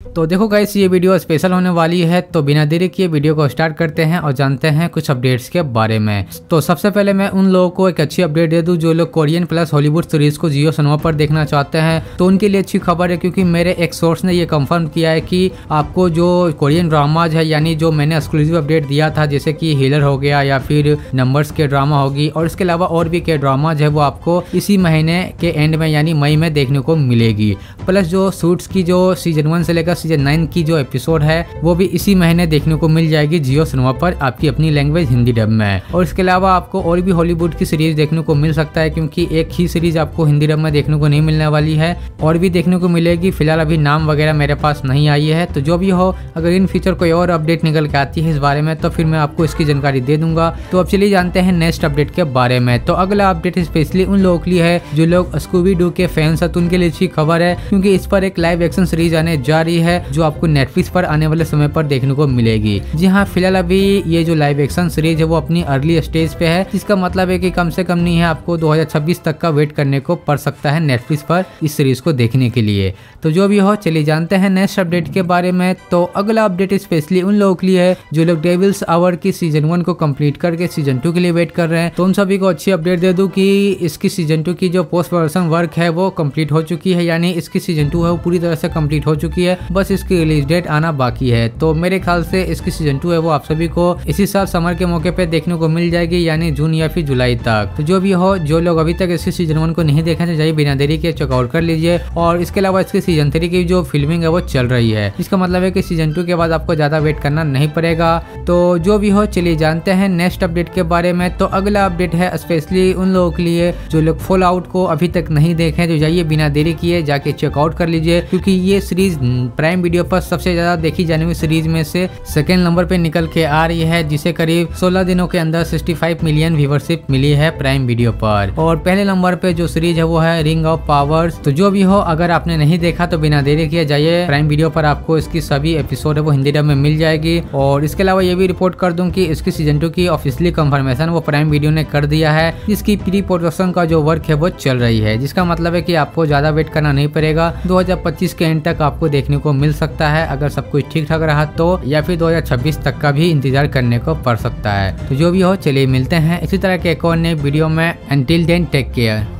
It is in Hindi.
तो देखो गाइस, ये वीडियो स्पेशल होने वाली है, तो बिना देरी किए वीडियो को स्टार्ट करते हैं और जानते हैं कुछ अपडेट्स के बारे में। तो सबसे पहले मैं उन लोगों को एक अच्छी अपडेट दे दूं जो लोग कोरियन प्लस हॉलीवुड सीरीज को जियो सिनेमा पर देखना चाहते हैं, तो उनके लिए अच्छी खबर है, क्योंकि मेरे एक सोर्स ने ये कंफर्म किया है कि आपको जो कोरियन ड्रामाज है, यानी जो मैंने एक्सक्लूसिव अपडेट दिया था जैसे कि हीलर हो गया या फिर नंबर्स के ड्रामा होगी और इसके अलावा और भी के ड्रामाज है, वो आपको इसी महीने के एंड में यानी मई में देखने को मिलेगी। प्लस जो सूट्स की जो सीजन 1 से लेकर सीजन 9 की जो एपिसोड है वो भी इसी महीने देखने को मिल जाएगी जियो सिनेमा पर आपकी अपनी लैंग्वेज हिंदी डब में। और इसके अलावा आपको और भी हॉलीवुड की सीरीज देखने को मिल सकता है, क्योंकि एक ही सीरीज आपको हिंदी डब में देखने को नहीं मिलने वाली है, और भी देखने को मिलेगी। फिलहाल अभी नाम वगैरह मेरे पास नहीं आई है, तो जो भी हो, अगर इन फ्यूचर कोई और अपडेट निकल के आती है इस बारे में तो फिर मैं आपको इसकी जानकारी दे दूंगा। तो अब चलिए जानते हैं नेक्स्ट अपडेट के बारे में। तो अगला अपडेट स्पेशली उन लोगों के लिए है जो लोग स्कूबी डू के फैंस है, तो उनके लिए अच्छी खबर है, क्योंकि इस पर एक लाइव एक्शन सीरीज आने जा रही है जो आपको नेटफ्लिक्स पर आने वाले समय पर देखने को मिलेगी। जी हाँ, फिलहाल अभी ये जो लाइव एक्शन सीरीज है वो अपनी अर्ली स्टेज पे है, जिसका मतलब है कि कम से कम नहीं है, आपको 2026 तक का वेट करने को पड़ सकता है नेटफ्लिक्स पर इस सीरीज को देखने के लिए। तो जो भी हो, चलिए जानते हैं नेक्स्ट अपडेट के बारे में। तो अगला अपडेट स्पेशली उन लोगों के लिए है जो लोग डेविल्स आवर की सीजन 1 को कंप्लीट करके सीजन 2 के लिए वेट कर रहे हैं। तो उन सभी को अच्छी अपडेट दे दूं कि इसकी सीजन 2 की जो पोस्ट प्रोडक्शन वर्क है वो कंप्लीट हो चुकी है, यानी इसकी सीजन 2 है वो पूरी तरह से कंप्लीट हो चुकी है, बस इसकी रिलीज डेट आना बाकी है। तो मेरे ख्याल से इसकी सीजन 2 है वो आप सभी को इसी साल समर के मौके पे देखने को मिल जाएगी, यानी जून या फिर जुलाई तक। तो जो भी हो, जो लोग अभी तक इसकी सीजन 1 को नहीं देखे तो जाइए बिना देरी के चेकआउट कर लीजिए। और इसके अलावा इसकी सीजन 3 की जो फिल्मिंग है वो चल रही है, इसका मतलब है कि सीजन 2 के बाद आपको ज्यादा वेट करना नहीं पड़ेगा। तो जो भी हो, चलिए जानते हैं नेक्स्ट अपडेट के बारे में। तो अगला अपडेट है स्पेशली उन लोगों के लिए जो लोग फॉल आउट को अभी तक नहीं देखे, तो जाइए बिना देरी किए जाके चेकआउट कर लीजिए, क्योंकि ये सीरीज प्राइम वीडियो पर सबसे ज्यादा देखी जाने वाली सीरीज में से सेकेंड नंबर पे निकल के आ रही है, जिसे करीब 16 दिनों के अंदर 65 मिलियन व्यूवरशिप मिली है प्राइम वीडियो पर। और पहले नंबर पे जो सीरीज है वो है रिंग ऑफ पावर्स। तो जो भी हो, अगर आपने नहीं देखा तो बिना देरी किए जाइए प्राइम वीडियो पर, आपको इसकी सभी एपिसोड है वो हिंदी डब में मिल जाएगी। और इसके अलावा ये भी रिपोर्ट कर दूं कि इसकी सीजन 2 की ऑफिशियली कंफर्मेशन वो प्राइम वीडियो ने कर दिया है, जिसकी प्री प्रोडक्शन का जो वर्क है वो चल रही है, जिसका मतलब है कि आपको ज्यादा वेट करना नहीं पड़ेगा। 2025 के एंड तक आपको देखने को मिल सकता है अगर सब कुछ ठीक ठाक रहा तो, या फिर 2026 तक का भी इंतजार करने को पड़ सकता है। तो जो भी हो, चलिए मिलते हैं इसी तरह के एक और नए वीडियो में। Until then take care.